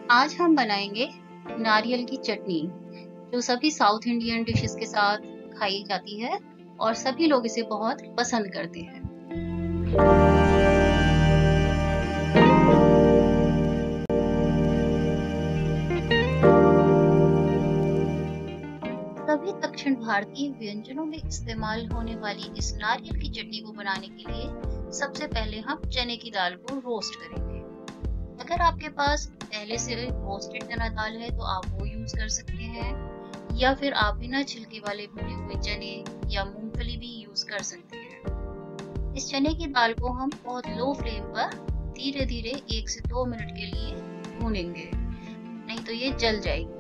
आज हम बनाएंगे नारियल की चटनी, जो सभी साउथ इंडियन डिशेस के साथ खाई जाती है और सभी लोग इसे बहुत पसंद करते हैं। सभी दक्षिण भारतीय व्यंजनों में इस्तेमाल होने वाली इस नारियल की चटनी को बनाने के लिए सबसे पहले हम चने की दाल को रोस्ट करेंगे। अगर आपके पास पहले से रोस्टेड चना दाल है तो आप वो यूज कर सकते हैं, या फिर आप बिना छिलके वाले भुने हुए चने या मूंगफली भी यूज कर सकते हैं। इस चने की दाल को हम बहुत लो फ्लेम पर धीरे धीरे 1 से 2 मिनट के लिए भूनेंगे, नहीं तो ये जल जाएगी।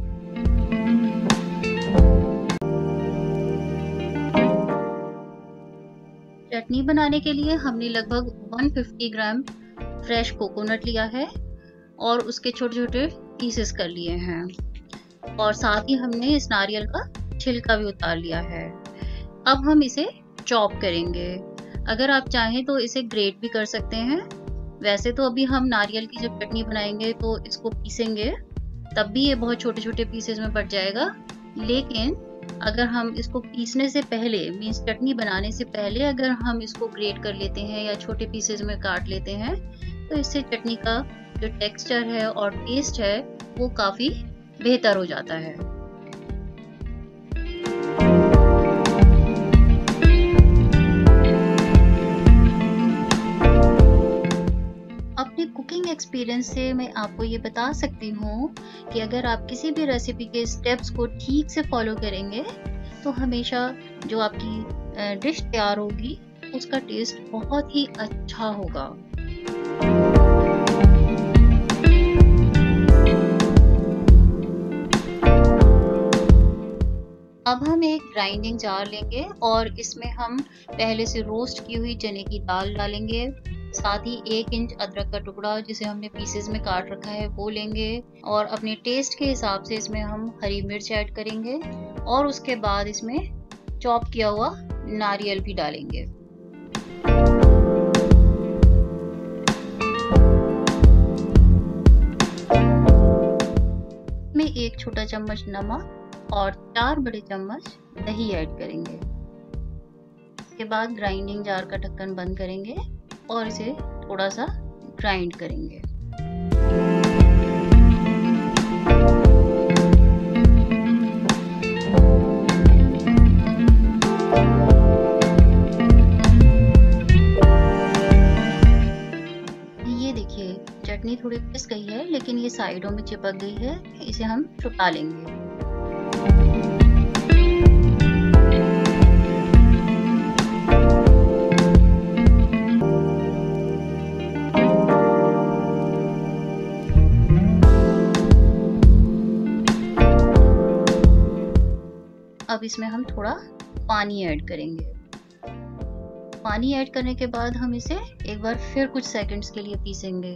चटनी बनाने के लिए हमने लगभग 150 ग्राम फ्रेश कोकोनट लिया है और उसके छोटे छोटे पीसेस कर लिए हैं, और साथ ही हमने इस नारियल का छिलका भी उतार लिया है। अब हम इसे चॉप करेंगे। अगर आप चाहें तो इसे ग्रेट भी कर सकते हैं। वैसे तो अभी हम नारियल की जब चटनी बनाएंगे तो इसको पीसेंगे, तब भी ये बहुत छोटे छोटे पीसेस में बट जाएगा। लेकिन अगर हम इसको पीसने से पहले, मीन्स चटनी बनाने से पहले अगर हम इसको ग्रेट कर लेते हैं या छोटे पीसेस में काट लेते हैं, तो इससे चटनी का जो टेक्सचर है और टेस्ट है वो काफी बेहतर हो जाता है। अपने कुकिंग एक्सपीरियंस से मैं आपको ये बता सकती हूँ कि अगर आप किसी भी रेसिपी के स्टेप्स को ठीक से फॉलो करेंगे तो हमेशा जो आपकी डिश तैयार होगी उसका टेस्ट बहुत ही अच्छा होगा। अब हम एक ग्राइंडिंग जार लेंगे और इसमें हम पहले से रोस्ट की हुई चने की दाल डालेंगे। साथ ही 1 इंच अदरक का टुकड़ा जिसे हमने पीसेस में काट रखा है वो लेंगे, और अपने टेस्ट के हिसाब से इसमें हम हरी मिर्च ऐड करेंगे, और उसके बाद इसमें चॉप किया हुआ नारियल भी डालेंगे। इसमें 1 छोटा चम्मच नमक और 4 बड़े चम्मच दही ऐड करेंगे। इसके बाद ग्राइंडिंग जार का ढक्कन बंद करेंगे और इसे थोड़ा सा ग्राइंड करेंगे। ये देखिए चटनी थोड़ी पिस गई है, लेकिन ये साइडों में चिपक गई है। इसे हम छुटा लेंगे। अब इसमें हम थोड़ा पानी ऐड करेंगे। पानी ऐड करने के बाद हम इसे एक बार फिर कुछ सेकंड्स के लिए पीसेंगे।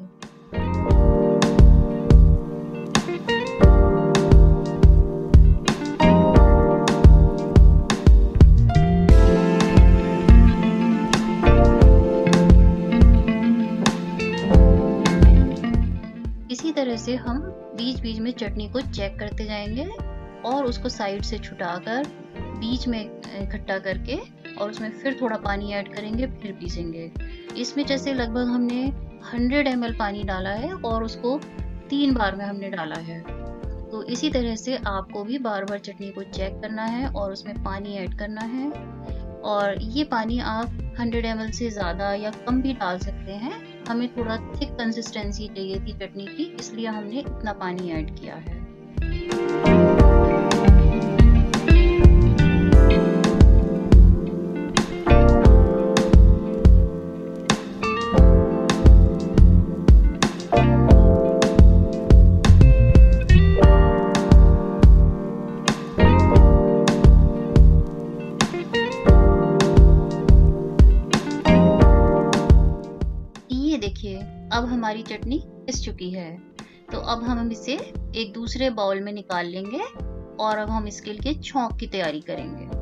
इसी तरह से हम बीच बीच में चटनी को चेक करते जाएंगे और उसको साइड से छुटाकर बीच में इकट्ठा करके और उसमें फिर थोड़ा पानी ऐड करेंगे, फिर पीसेंगे। इसमें जैसे लगभग हमने 100 ml पानी डाला है और उसको 3 बार में हमने डाला है। तो इसी तरह से आपको भी बार बार चटनी को चेक करना है और उसमें पानी ऐड करना है, और ये पानी आप 100 ml से ज़्यादा या कम भी डाल सकते हैं। हमें थोड़ा थिक कंसिस्टेंसी चाहिए थी चटनी की, इसलिए हमने इतना पानी ऐड किया है। ये देखिए अब हमारी चटनी पिस चुकी है। तो अब हम इसे एक दूसरे बाउल में निकाल लेंगे और अब हम इसके लिए छौंक की तैयारी करेंगे।